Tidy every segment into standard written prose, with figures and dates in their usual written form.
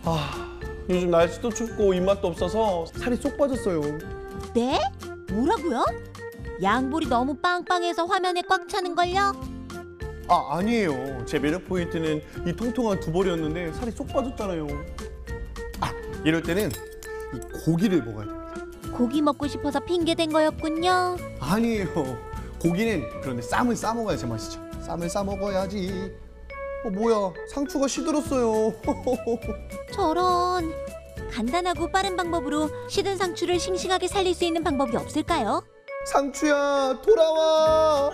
요즘 날씨도 춥고 입맛도 없어서 살이 쏙 빠졌어요. 네? 뭐라고요? 양볼이 너무 빵빵해서 화면에 꽉 차는걸요? 아니에요. 제 매력 포인트는 이 통통한 두 볼이었는데 살이 쏙 빠졌잖아요. 이럴 때는 이 고기를 먹어야 돼요. 고기 먹고 싶어서 핑계댄 거였군요. 아니에요. 고기는 그런데 쌈을 싸 먹어야 제맛이죠. 쌈을 싸 먹어야지. 뭐야, 상추가 시들었어요. 저런. 간단하고 빠른 방법으로 시든 상추를 싱싱하게 살릴 수 있는 방법이 없을까요? 상추야, 돌아와.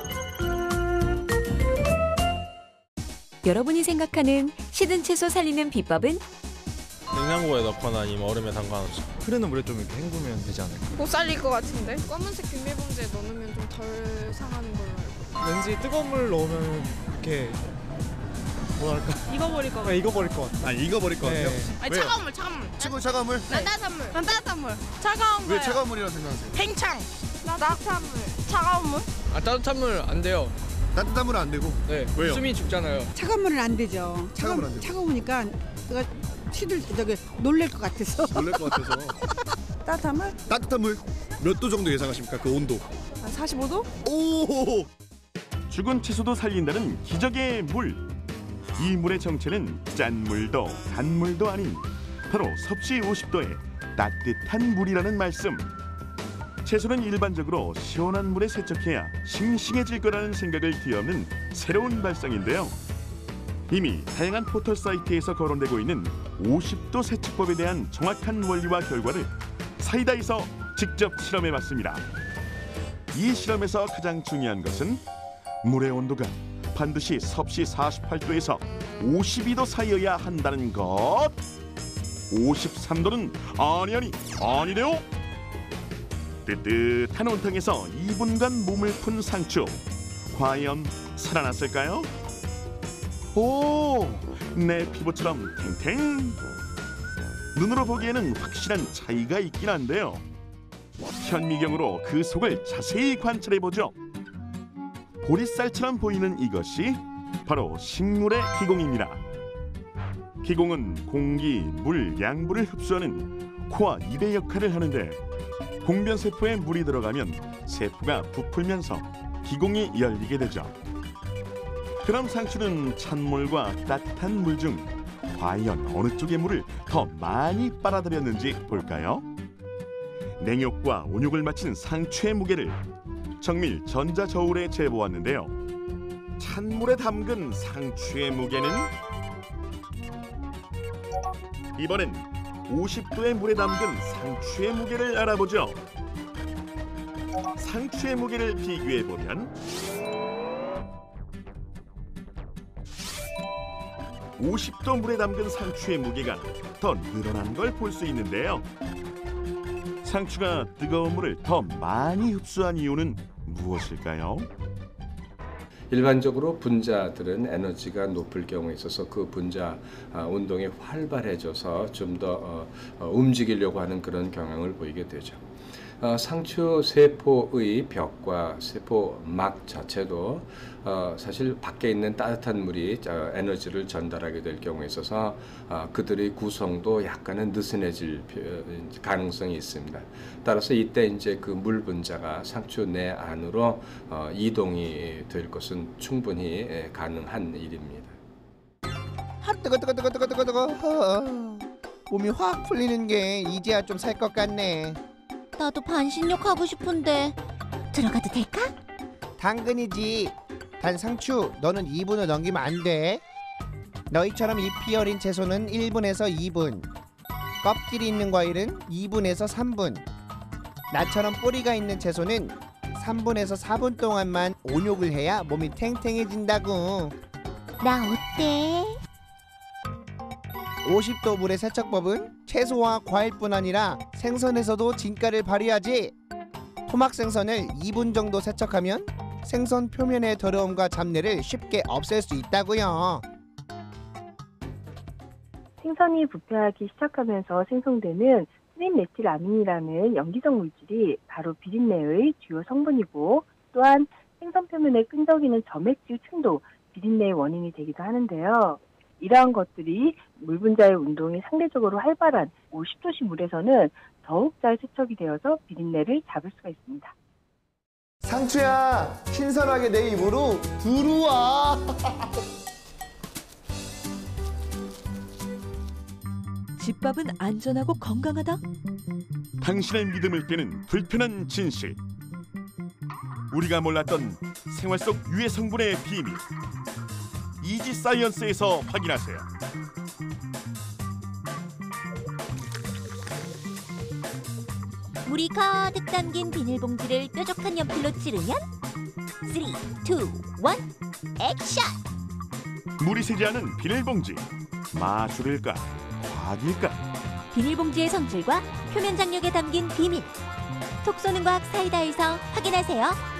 여러분이 생각하는 시든 채소 살리는 비법은? 냉장고에 넣거나 아니면 얼음에 담가놓죠. 흐르는 물에 좀 이렇게 헹구면 되지 않을까? 못 살릴 것 같은데? 검은색 비닐봉지에 넣으면 좀 덜 상하는 걸로 알고. 왠지 뜨거운 물 넣으면 이렇게 뭐랄까? 익어버릴 것 같아. 네, 익어버릴 것 같아. 익어버릴 것 같아요? 아니, 왜요? 차가운 물, 차가운 물. 차가운 물? 난 따뜻한 물. 난 따뜻한 물. 차가운 물. 왜 차가운 물이라고 생각하세요? 팽창. 따뜻한 물. 차가운 물? 따뜻한 물 안 돼요. 따뜻한 물은 안 되고. 네. 왜요? 숨이 죽잖아요. 차가운 물은 안 되죠. 차가운 물은 안 돼요? 차가우니까 내가 놀랄 것 같아서. 놀랄 것 같아서. 따뜻한 물? 따뜻한 물 몇 도 정도 예상하십니까? 그 온도. 한 45도? 오! 죽은 채소도 살린다는 기적의 물. 이 물의 정체는 짠 물도 단 물도 아닌 바로 섭씨 50도의 따뜻한 물이라는 말씀. 채소는 일반적으로 시원한 물에 세척해야 싱싱해질 거라는 생각을 뒤엎는 새로운 발상인데요. 이미 다양한 포털 사이트에서 거론되고 있는 50도 세척법에 대한 정확한 원리와 결과를 사이다에서 직접 실험해봤습니다. 이 실험에서 가장 중요한 것은 물의 온도가 반드시 섭씨 48도에서 52도 사이여야 한다는 것. 53도는 아니래요. 뜨뜻한 온탕에서 2분간 몸을 푼 상추, 과연 살아났을까요? 오, 내 피부처럼 탱탱. 눈으로 보기에는 확실한 차이가 있긴 한데요. 현미경으로 그 속을 자세히 관찰해보죠. 보리쌀처럼 보이는 이것이 바로 식물의 기공입니다. 기공은 공기, 물, 양분을 흡수하는 코와 입의 역할을 하는데 공변세포에 물이 들어가면 세포가 부풀면서 기공이 열리게 되죠. 그럼 상추는 찬물과 따뜻한 물 중 과연 어느 쪽의 물을 더 많이 빨아들였는지 볼까요? 냉욕과 온욕을 마친 상추의 무게를 정밀 전자저울에 재보았는데요. 찬물에 담근 상추의 무게는 이번엔 50도의 물에 담근 상추의 무게를 알아보죠. 상추의 무게를 비교해보면 50도 물에 담근 상추의 무게가 더 늘어난 걸 볼 수 있는데요. 상추가 뜨거운 물을 더 많이 흡수한 이유는 무엇일까요? 일반적으로 분자들은 에너지가 높을 경우에 있어서 그 분자 운동이 활발해져서 좀 더 움직이려고 하는 그런 경향을 보이게 되죠. 상추 세포의 벽과 세포막 자체도 사실 밖에 있는 따뜻한 물이 에너지를 전달하게 될 경우에 있어서 그들의 구성도 약간은 느슨해질 가능성이 있습니다. 따라서 이때 이제 그 물 분자가 상추 내 안으로 이동이 될 것은 충분히 가능한 일입니다. 뜨거. 몸이 확 풀리는 게 이제야 좀 살 것 같네. 나도 반신욕 하고 싶은데 들어가도 될까? 당근이지. 단 상추, 너는 2분을 넘기면 안 돼. 너희처럼 잎이 어린 채소는 1분에서 2분, 껍질이 있는 과일은 2분에서 3분, 나처럼 뿌리가 있는 채소는 3분에서 4분 동안만 온욕을 해야 몸이 탱탱해진다고. 나 어때? 50도 물의 세척법은 채소와 과일뿐 아니라 생선에서도 진가를 발휘하지. 토막 생선을 2분 정도 세척하면 생선 표면의 더러움과 잡내를 쉽게 없앨 수 있다고요. 생선이 부패하기 시작하면서 생성되는 트림메틸아민이라는 염기성 물질이 바로 비린내의 주요 성분이고, 또한 생선 표면에 끈적이는 점액질 층도 비린내의 원인이 되기도 하는데요. 이러한 것들이 물 분자의 운동이 상대적으로 활발한 50도씨 물에서는 더욱 잘 세척이 되어서 비린내를 잡을 수가 있습니다. 상추야, 신선하게 내 입으로 들어와. 집밥은 안전하고 건강하다? 당신의 믿음을 깨는 불편한 진실. 우리가 몰랐던 생활 속 유해 성분의 비밀. 이지 사이언스에서 확인하세요. 물이 가득 담긴 비닐봉지를 뾰족한 연필로 찌르면 3, 2, 1, 액션! 물이 새지 않은 비닐봉지. 마술일까? 과학일까? 비닐봉지의 성질과 표면 장력에 담긴 비밀. 톡 쏘는 과학 사이다에서 확인하세요.